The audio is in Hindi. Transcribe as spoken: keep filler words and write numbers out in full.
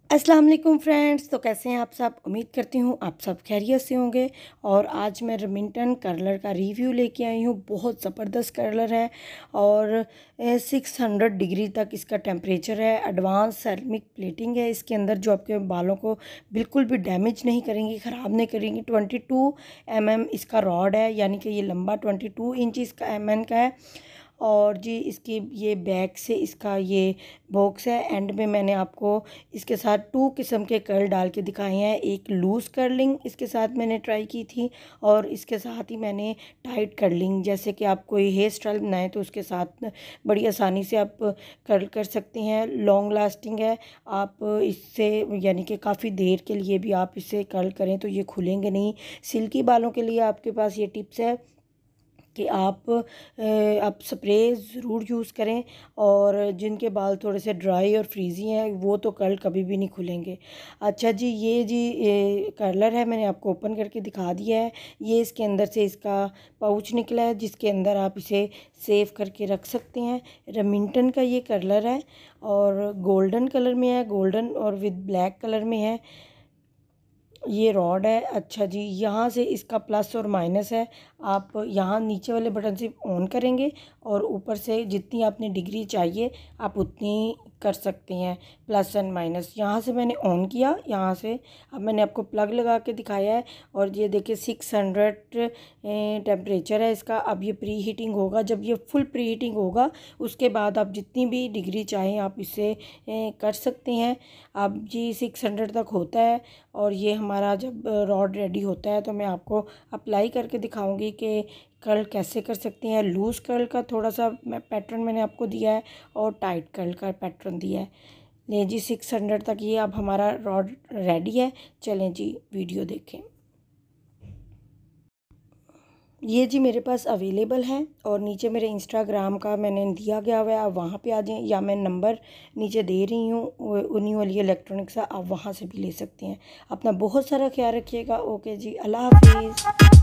अस्सलाम वालेकुम फ्रेंड्स। तो कैसे हैं आप सब? उम्मीद करती हूँ आप सब खैरियत से होंगे। और आज मैं रेमिंटन कर्लर का रिव्यू लेके आई हूँ। बहुत ज़बरदस्त कर्लर है और सिक्स हंड्रेड डिग्री तक इसका टेम्परेचर है। एडवांस सेरेमिक प्लेटिंग है इसके अंदर, जो आपके बालों को बिल्कुल भी डैमेज नहीं करेंगी, ख़राब नहीं करेंगी। ट्वेंटी टू एम एम इसका रॉड है, यानी कि ये लंबा ट्वेंटी टू इंच इसका एम एन का है। और जी इसकी ये बैक से इसका ये बॉक्स है। एंड में मैंने आपको इसके साथ टू किस्म के कर्ल डाल के दिखाए हैं। एक लूज़ कर्लिंग इसके साथ मैंने ट्राई की थी, और इसके साथ ही मैंने टाइट कर्लिंग, जैसे कि आप कोई हेयर स्टाइल बनाएं तो उसके साथ बड़ी आसानी से आप कर्ल कर सकते हैं। लॉन्ग लास्टिंग है, आप इससे यानी कि काफ़ी देर के लिए भी आप इससे कर्ल करें तो ये खुलेंगे नहीं। सिल्की बालों के लिए आपके पास ये टिप्स है कि आप आप स्प्रे ज़रूर यूज़ करें, और जिनके बाल थोड़े से ड्राई और फ्रीज़ी हैं वो तो कर्ल कभी भी नहीं खुलेंगे। अच्छा जी, ये जी ये कर्लर है, मैंने आपको ओपन करके दिखा दिया है। ये इसके अंदर से इसका पाउच निकला है, जिसके अंदर आप इसे सेव करके रख सकते हैं। रेमिंटन का ये कर्लर है और गोल्डन कलर में है, गोल्डन और विद ब्लैक कलर में है। ये रॉड है। अच्छा जी, यहाँ से इसका प्लस और माइनस है। आप यहाँ नीचे वाले बटन से ऑन करेंगे और ऊपर से जितनी आपने डिग्री चाहिए आप उतनी कर सकते हैं, प्लस एंड माइनस। यहाँ से मैंने ऑन किया, यहाँ से अब मैंने आपको प्लग लगा के दिखाया है। और ये देखिए सिक्स हंड्रेड टेम्परेचर है इसका। अब ये प्री हीटिंग होगा। जब ये फुल प्री हीटिंग होगा उसके बाद आप जितनी भी डिग्री चाहें आप इसे कर सकते हैं। अब जी सिक्स हंड्रेड तक होता है। और ये हमारा जब रॉड रेडी होता है तो मैं आपको अप्लाई करके दिखाऊंगी कि कर्ल कैसे कर सकते हैं। लूज़ कर्ल का थोड़ा सा मैं पैटर्न मैंने आपको दिया है और टाइट कर्ल का पैटर्न दिया है। ले जी सिक्स हंड्रेड तक ये अब हमारा रॉड रेडी है। चलें जी वीडियो देखें। ये जी मेरे पास अवेलेबल है, और नीचे मेरे इंस्टाग्राम का मैंने दिया गया हुआ है, आप वहाँ पे आ जाएं, या मैं नंबर नीचे दे रही हूँ उन्हीं वाली इलेक्ट्रॉनिक्स का, आप वहाँ से भी ले सकते हैं। अपना बहुत सारा ख्याल रखिएगा। ओके जी, अल्लाह हाफिज़।